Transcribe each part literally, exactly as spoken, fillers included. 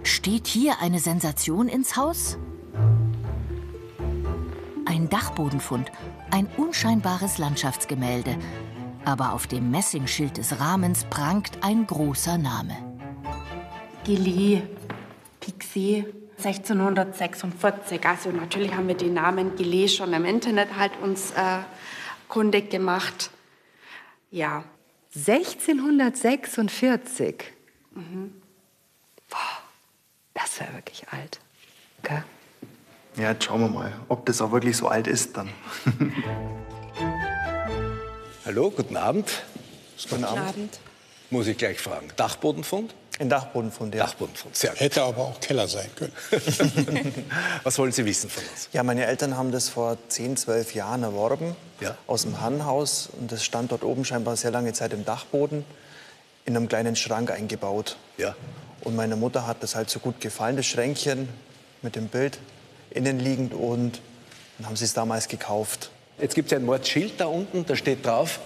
Steht hier eine Sensation ins Haus? Ein Dachbodenfund, ein unscheinbares Landschaftsgemälde. Aber auf dem Messingschild des Rahmens prangt ein großer Name. Gillet, Pixet, sechzehnhundertsechsundvierzig. Also natürlich haben wir den Namen Gillet schon im Internet halt uns äh, kundig gemacht. Ja. sechzehnhundertsechsundvierzig? Mhm. Boah, das wäre wirklich alt. Okay. Ja, jetzt schauen wir mal, ob das auch wirklich so alt ist dann. Hallo, guten Abend. Guten Abend. Abend. Muss ich gleich fragen. Dachbodenfund? Ein Dachbodenfund, ja. Dachbodenfund, sehr gut. Hätte aber auch Keller sein können. Was wollen Sie wissen von uns? Ja, meine Eltern haben das vor zehn, zwölf Jahren erworben, Ja. aus dem Hannhaus. Und das stand dort oben scheinbar sehr lange Zeit im Dachboden, in einem kleinen Schrank eingebaut. Ja. Und meiner Mutter hat das halt so gut gefallen, das Schränkchen mit dem Bild innenliegend. Und dann haben sie es damals gekauft. Jetzt gibt es ein Mordschild da unten, da steht drauf,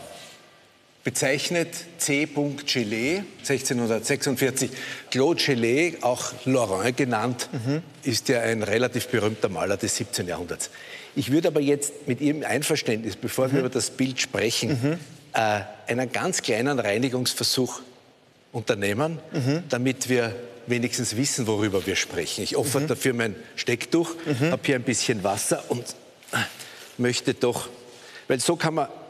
bezeichnet C. Gillet, sechzehnhundertsechsundvierzig. Claude Gillet, auch Laurent genannt, mhm. ist ja ein relativ berühmter Maler des siebzehnten Jahrhunderts. Ich würde aber jetzt mit Ihrem Einverständnis, bevor mhm. wir über das Bild sprechen, mhm. äh, einen ganz kleinen Reinigungsversuch unternehmen, mhm. damit wir wenigstens wissen, worüber wir sprechen. Ich opfere mhm. dafür mein Stecktuch, mhm. habe hier ein bisschen Wasser und möchte doch, weil so kann man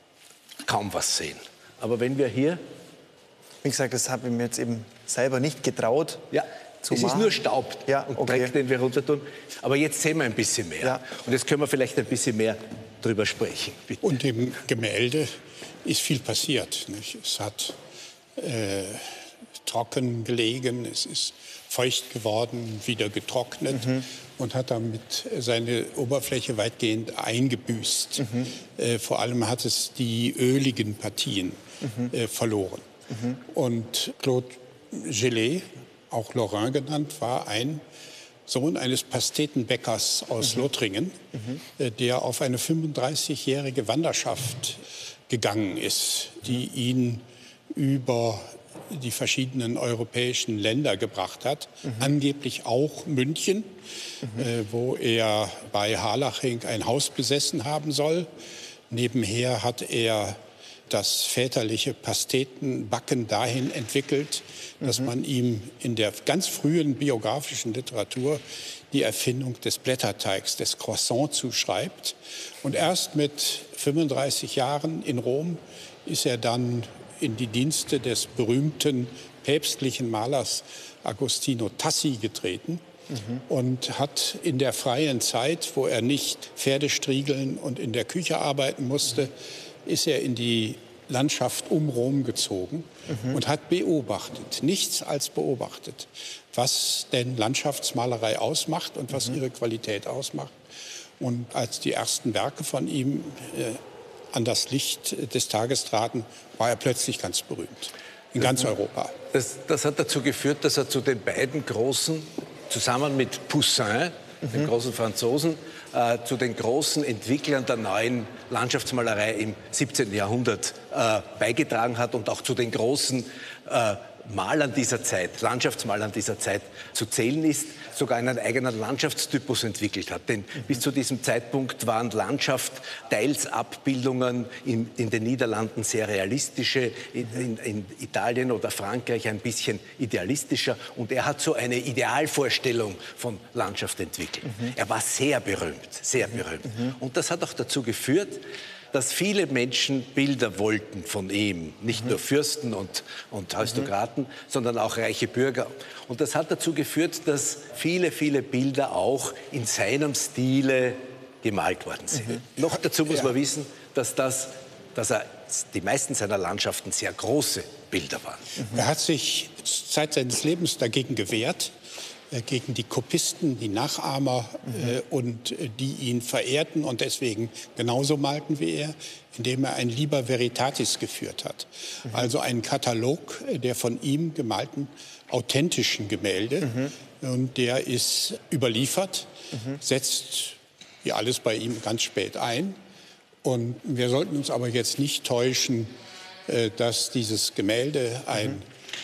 kaum was sehen. Aber wenn wir hier... Wie gesagt, das habe ich mir jetzt eben selber nicht getraut. Ja, zu es machen. ist nur Staub ja, und okay. Dreck, den wir runter tun. Aber jetzt sehen wir ein bisschen mehr. Ja. Und jetzt können wir vielleicht ein bisschen mehr drüber sprechen. Bitte. Und im Gemälde ist viel passiert. Nicht? Es hat äh, trocken gelegen, es ist feucht geworden, wieder getrocknet mhm. und hat damit seine Oberfläche weitgehend eingebüßt. Mhm. Äh, vor allem hat es die öligen Partien mhm. äh, verloren. Mhm. Und Claude Gillet, auch Laurent genannt, war ein Sohn eines Pastetenbäckers aus mhm. Lothringen, mhm. äh, der auf eine fünfunddreißigjährige Wanderschaft gegangen ist, die ihn über die verschiedenen europäischen Länder gebracht hat, mhm. angeblich auch München, mhm. äh, wo er bei Harlaching ein Haus besessen haben soll. Nebenher hat er das väterliche Pastetenbacken dahin entwickelt, mhm. dass man ihm in der ganz frühen biografischen Literatur die Erfindung des Blätterteigs, des Croissants zuschreibt. Und erst mit fünfunddreißig Jahren in Rom ist er dann in die Dienste des berühmten päpstlichen Malers Agostino Tassi getreten mhm. und hat in der freien Zeit, wo er nicht Pferde striegeln und in der Küche arbeiten musste, ist er in die Landschaft um Rom gezogen mhm. und hat beobachtet, nichts als beobachtet, was denn Landschaftsmalerei ausmacht und was mhm. ihre Qualität ausmacht. Und als die ersten Werke von ihm äh, an das Licht des Tages traten, war er plötzlich ganz berühmt. In ganz Europa. Das, das hat dazu geführt, dass er zu den beiden großen, zusammen mit Poussin, mhm. den großen Franzosen, äh, zu den großen Entwicklern der neuen Landschaftsmalerei im siebzehnten Jahrhundert äh, beigetragen hat und auch zu den großen äh, Malern dieser Zeit, Landschaftsmalern dieser Zeit zu zählen ist, sogar einen eigenen Landschaftstypus entwickelt hat. Denn mhm. bis zu diesem Zeitpunkt waren Landschaft teils Abbildungen in, in den Niederlanden sehr realistische, in, in, in Italien oder Frankreich ein bisschen idealistischer. Und er hat so eine Idealvorstellung von Landschaft entwickelt. Mhm. Er war sehr berühmt, sehr mhm. berühmt. Mhm. Und das hat auch dazu geführt, dass viele Menschen Bilder wollten von ihm. Nicht mhm. nur Fürsten und, und Aristokraten, mhm. sondern auch reiche Bürger. Und das hat dazu geführt, dass viele, viele Bilder auch in seinem Stile gemalt worden sind. Mhm. Noch dazu muss ja. man wissen, dass, das, dass er, die meisten seiner Landschaften sehr große Bilder waren. Mhm. Er hat sich Zeit seines Lebens dagegen gewehrt, gegen die Kopisten, die Nachahmer mhm. äh, und äh, die ihn verehrten und deswegen genauso malten wie er, indem er ein Liber Veritatis geführt hat. Mhm. Also einen Katalog äh, der von ihm gemalten authentischen Gemälde. Mhm. Und der ist überliefert, mhm. setzt wie alles bei ihm ganz spät ein. Und wir sollten uns aber jetzt nicht täuschen, äh, dass dieses Gemälde ein mhm.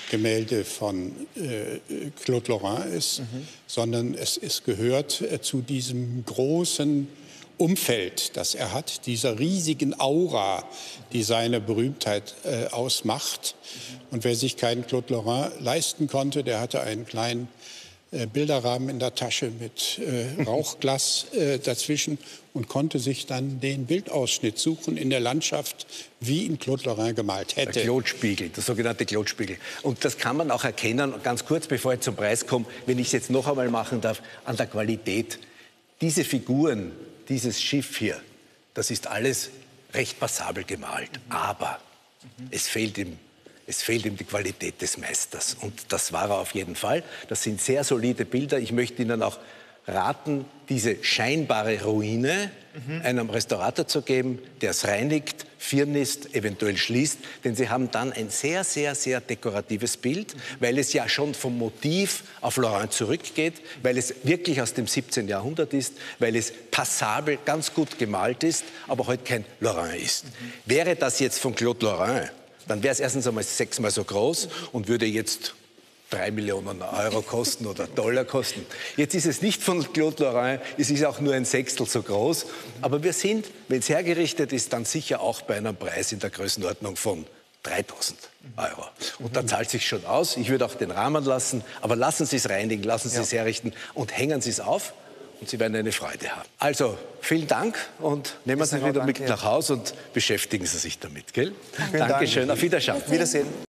Gemälde von äh, Claude Lorrain ist, mhm. sondern es, es gehört äh, zu diesem großen Umfeld, das er hat, dieser riesigen Aura, die seine Berühmtheit äh, ausmacht. Mhm. Und wer sich keinen Claude Lorrain leisten konnte, der hatte einen kleinen äh, Bilderrahmen in der Tasche mit äh, Rauchglas äh, dazwischen und konnte sich dann den Bildausschnitt suchen in der Landschaft, wie ihn Claude Lorrain gemalt hätte. Der Claude-Spiegel, der sogenannte Claude-Spiegel. Und das kann man auch erkennen, ganz kurz bevor ich zum Preis komme, wenn ich es jetzt noch einmal machen darf, an der Qualität. Diese Figuren, dieses Schiff hier, das ist alles recht passabel gemalt. Aber es fehlt ihm, es fehlt ihm die Qualität des Meisters. Und das war er auf jeden Fall. Das sind sehr solide Bilder. Ich möchte Ihnen auch raten, diese scheinbare Ruine mhm. einem Restaurator zu geben, der es reinigt, firnisst, eventuell schließt. Denn Sie haben dann ein sehr, sehr, sehr dekoratives Bild, mhm. weil es ja schon vom Motiv auf Lorrain zurückgeht, weil es wirklich aus dem siebzehnten Jahrhundert ist, weil es passabel, ganz gut gemalt ist, aber heute kein Lorrain ist. Mhm. Wäre das jetzt von Claude Lorrain, dann wäre es erstens einmal sechsmal so groß und würde jetzt drei Millionen Euro kosten oder Dollar kosten. Jetzt ist es nicht von Claude Lorrain, es ist auch nur ein Sechstel so groß. Aber wir sind, wenn es hergerichtet ist, dann sicher auch bei einem Preis in der Größenordnung von dreitausend Euro. Und da zahlt sich schon aus. Ich würde auch den Rahmen lassen, aber lassen Sie es reinigen, lassen Sie es herrichten und hängen Sie es auf. Und Sie werden eine Freude haben. Also, vielen Dank und nehmen Sie es wieder mit nach Hause und beschäftigen Sie sich damit. Gell? Dankeschön, auf Wiedersehen. Wiedersehen.